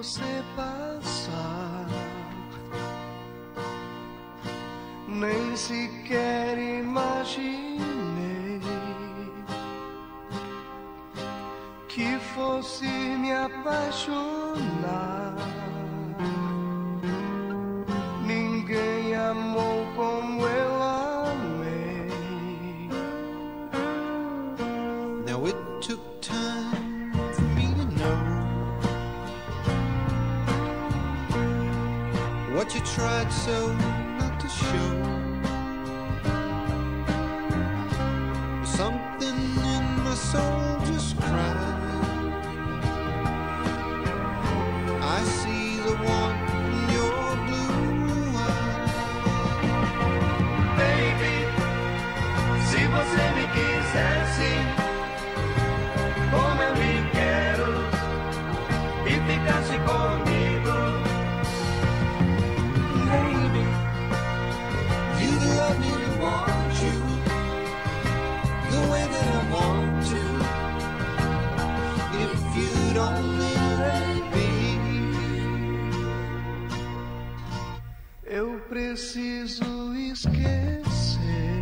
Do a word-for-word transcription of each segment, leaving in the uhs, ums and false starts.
você passar, nem sequer imaginei que fosse me apaixonar. Ninguém amou como eu amei. Now it took time for me to know what you tried so not to show. Something in my soul just cried. I see the one in your blue eyes. Baby, se você me quisesse como eu lhe quero e ficasse comigo, baby, you'd love me and want you the way that I want to, if you'd only let me. eu preciso esquecer,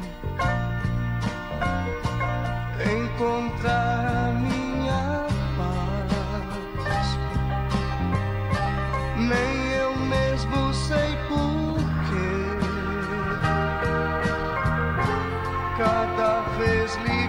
encontrar a minha paz. Nem eu mesmo sei porquê, cada vez lhe